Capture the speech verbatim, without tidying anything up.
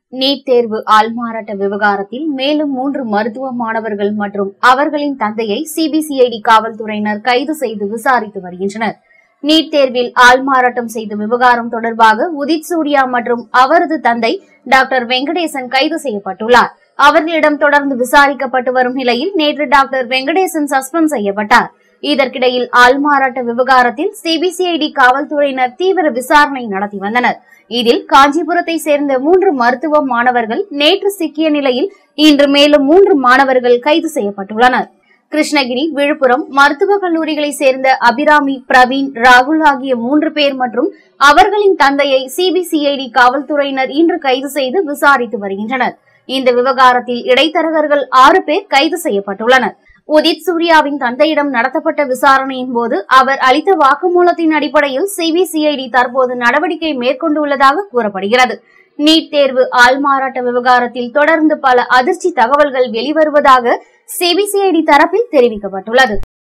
NEET தேர்வு ஆள்மாறாட்ட விவகாரத்தில் மேலும் மூன்று மருத்துவ மாணவர்கள் மற்றும் அவர்களின் தந்தையை சிபிசிஐடி காவல்துறையினர் கைது செய்து விசாரித்து வருகின்றனர். நீட் தேர்வில் ஆள்மாறாட்டம் செய்த விவகாரம் தொடர்பாக உதித் சூர்யா மற்றும் அவரது தந்தை டாக்டர் வெங்கடேசன் கைது செய்யப்பட்டுள்ளார். அவர்களிடம் தொடர்ந்து விசாரிக்கப்பட்டு வரும் நிலையில் நேற்று டாக்டர் வெங்கடேசன் சஸ்பெண்ட் செய்யப்பட்டார். இதற்கிடையில் ஆள்மாறாட்ட விவகாரத்தில் சிபிசிஐடி காவல்துறையினர் தீவிர விசாரணை நடத்தி வந்தனர். இதில் காஞ்சிபுரத்தை சேர்ந்த மூன்று மருத்துவ மாணவர்கள் நேற்று சிக்கிய நிலையில் இன்று மேலும் மூன்று மாணவர்கள் கைது செய்யப்பட்டுள்ளனர். கிருஷ்ணகிரி, விழுப்புரம் மருத்துவக் கல்லூரிகளை சேர்ந்த அபிராமி, பிரவீன், ராகுல் ஆகிய மூன்று பேர் மற்றும் அவர்களின் தந்தையை சிபிசிஐடி காவல்துறையினர் இன்று கைது செய்து விசாரித்து வருகின்றனர். இந்த விவகாரத்தில் இடைத்தரகர்கள் ஆறு பேர் கைது செய்யப்பட்டுள்ளனர். உதித் சூர்யாவின் தந்தையிடம் நடத்தப்பட்ட விசாரணையின் போது அவர் அளித்த வாக்குமூலத்தின் அடிப்படையில் சிபிசிஐடி தற்போது நடவடிக்கை மேற்கொண்டுள்ளதாக கூறப்படுகிறது. நீட் தேர்வு ஆள்மாறாட்ட விவகாரத்தில் தொடர்ந்து பல அதிர்ச்சி தகவல்கள் வெளிவருவதாக சிபிசிஐடி தரப்பில் தெரிவிக்கப்பட்டுள்ளது.